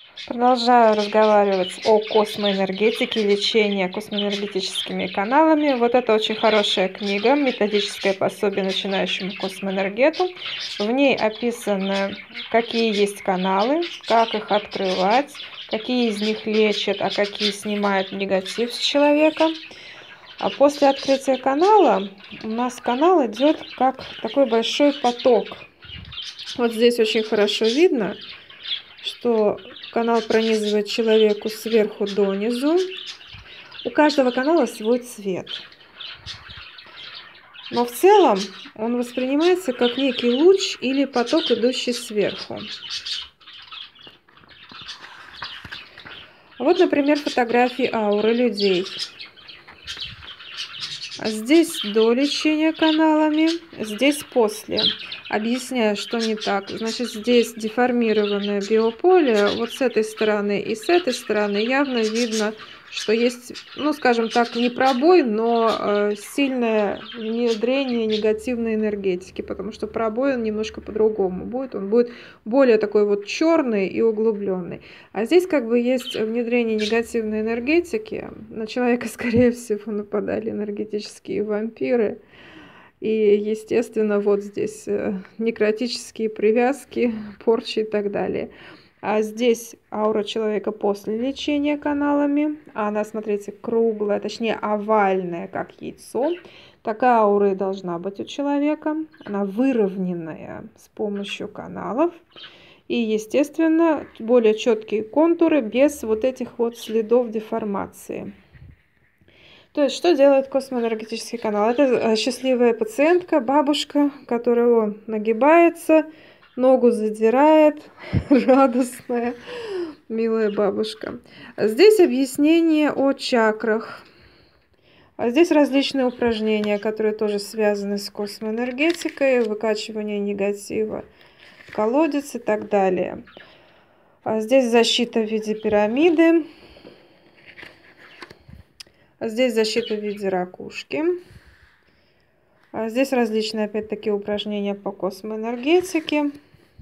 Продолжаю разговаривать о космоэнергетике, лечении космоэнергетическими каналами. Вот это очень хорошая книга, методическое пособие начинающему космоэнергету. В ней описано, какие есть каналы, как их открывать, какие из них лечат, а какие снимают негатив с человека. А после открытия канала у нас канал идет как такой большой поток. Вот здесь очень хорошо видно, что канал пронизывает человеку сверху донизу. У каждого канала свой цвет. Но в целом он воспринимается как некий луч или поток, идущий сверху. Вот, например, фотографии ауры людей. Здесь до лечения каналами, здесь после. Объясняю, что не так. Значит, здесь деформированное биополе. Вот с этой стороны и с этой стороны явно видно, что есть, ну, скажем так, не пробой, но сильное внедрение негативной энергетики, потому что пробой он немножко по-другому будет. Он будет более такой вот черный и углубленный. А здесь как бы есть внедрение негативной энергетики. На человека, скорее всего, нападали энергетические вампиры. И, естественно, вот здесь некротические привязки, порчи и так далее. А здесь аура человека после лечения каналами. Она, смотрите, круглая, точнее овальная, как яйцо. Такая аура и должна быть у человека. Она выровненная с помощью каналов. И, естественно, более четкие контуры без вот этих вот следов деформации. То есть, что делает космоэнергетический канал? Это счастливая пациентка, бабушка, которая нагибается, ногу задирает, радостная, милая бабушка. Здесь объяснение о чакрах. А здесь различные упражнения, которые тоже связаны с космоэнергетикой, выкачивание негатива, колодец и так далее. А здесь защита в виде пирамиды. Здесь защита в виде ракушки. Здесь различные, опять-таки, упражнения по космоэнергетике.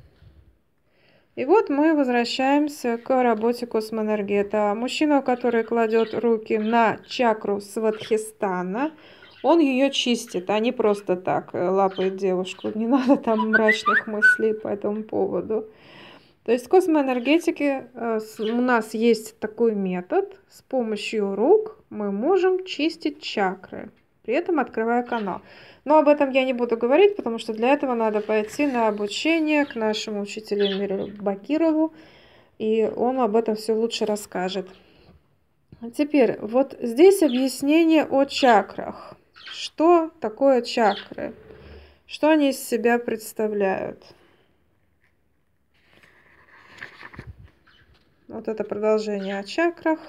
И вот мы возвращаемся к работе космоэнергета. Мужчина, который кладет руки на чакру Свадхистана, он ее чистит, а не просто так лапает девушку. Не надо там мрачных мыслей по этому поводу. То есть в космоэнергетике у нас есть такой метод. С помощью рук мы можем чистить чакры, при этом открывая канал. Но об этом я не буду говорить, потому что для этого надо пойти на обучение к нашему учителю Эмиру Бакирову, и он об этом все лучше расскажет. Теперь, вот здесь объяснение о чакрах. Что такое чакры? Что они из себя представляют? Вот это продолжение о чакрах.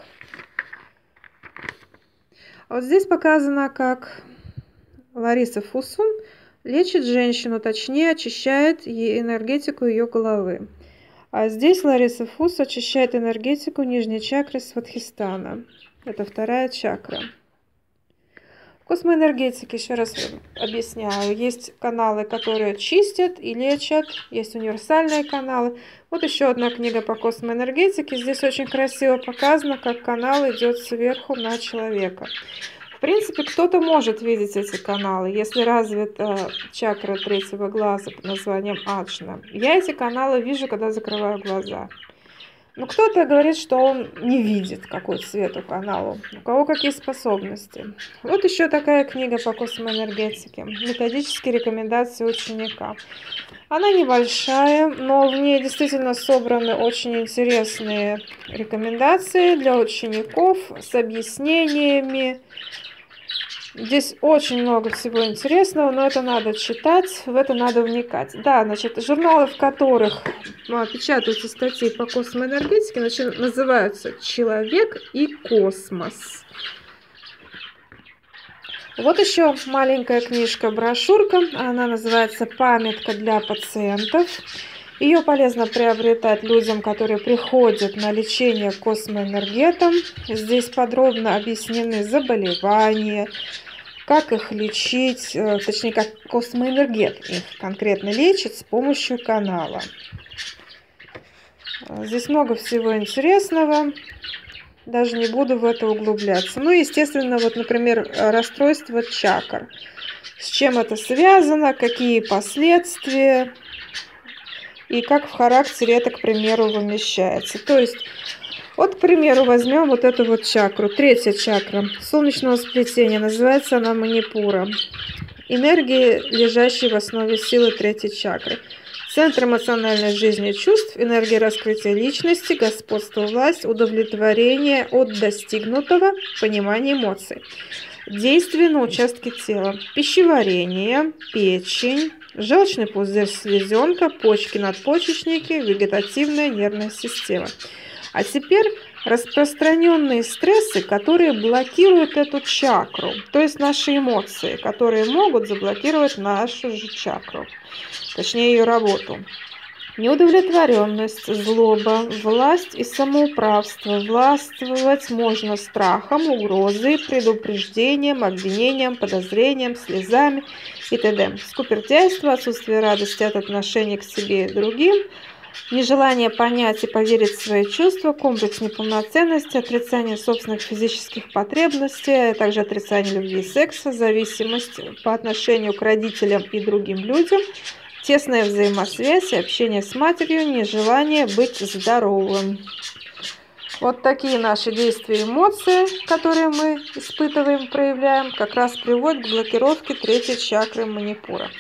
Вот здесь показано, как Лариса Фусун лечит женщину, точнее очищает ей энергетику ее головы. А здесь Лариса Фус очищает энергетику нижней чакры Свадхистана. Это вторая чакра. В космоэнергетике, еще раз объясняю, есть каналы, которые чистят и лечат, есть универсальные каналы. Вот еще одна книга по космоэнергетике. Здесь очень красиво показано, как канал идет сверху на человека. В принципе, кто-то может видеть эти каналы, если развита чакра третьего глаза под названием Аджна. Я эти каналы вижу, когда закрываю глаза. Но кто-то говорит, что он не видит, какой цвет у канала, у кого какие способности. Вот еще такая книга по космоэнергетике. Методические рекомендации ученика. Она небольшая, но в ней действительно собраны очень интересные рекомендации для учеников с объяснениями. Здесь очень много всего интересного, но это надо читать, в это надо вникать. Да, значит, журналы, в которых печатаются статьи по космоэнергетике, называются «Человек и космос». Вот еще маленькая книжка-брошюрка, она называется «Памятка для пациентов». Ее полезно приобретать людям, которые приходят на лечение космоэнергетом. Здесь подробно объяснены заболевания, как их лечить, точнее, как космоэнергет их конкретно лечит с помощью канала. Здесь много всего интересного. Даже не буду в это углубляться. Ну, естественно, вот, например, расстройство чакр. С чем это связано, какие последствия и как в характере это, к примеру, вымещается. То есть, вот, к примеру, возьмем вот эту вот чакру. Третья чакра солнечного сплетения. Называется она Манипура. Энергии, лежащие в основе силы третьей чакры. Центр эмоциональной жизни и чувств, энергия раскрытия личности, господство, власть, удовлетворение от достигнутого, понимание эмоций. Действие на участке тела. Пищеварение, печень, желчный пузырь, селезенка, почки, надпочечники, вегетативная нервная система. А теперь распространенные стрессы, которые блокируют эту чакру, то есть наши эмоции, которые могут заблокировать нашу же чакру, точнее ее работу. Неудовлетворенность, злоба, власть и самоуправство. Властвовать можно страхом, угрозой, предупреждением, обвинением, подозрением, слезами и т.д. Скупердяйство, отсутствие радости от отношений к себе и другим, нежелание понять и поверить в свои чувства, комплекс неполноценности, отрицание собственных физических потребностей, а также отрицание любви и секса, зависимость по отношению к родителям и другим людям, тесная взаимосвязь и общение с матерью, нежелание быть здоровым. Вот такие наши действия и эмоции, которые мы испытываем, проявляем, как раз приводят к блокировке третьей чакры Манипура.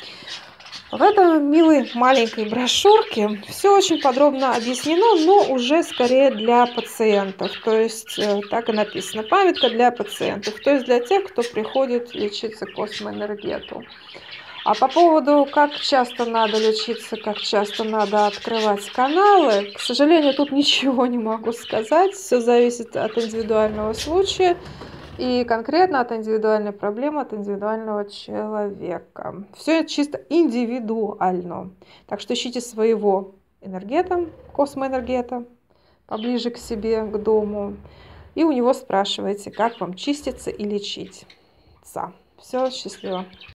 В этой милой маленькой брошюрке все очень подробно объяснено, но уже скорее для пациентов. То есть так и написано: памятка для пациентов, то есть для тех, кто приходит лечиться космоэнергету. А по поводу, как часто надо лечиться, как часто надо открывать каналы, к сожалению, тут ничего не могу сказать. Все зависит от индивидуального случая и конкретно от индивидуальной проблемы, от индивидуального человека. Все чисто индивидуально. Так что ищите своего энергета, космоэнергета, поближе к себе, к дому. И у него спрашивайте, как вам чиститься и лечиться. Все, счастливо.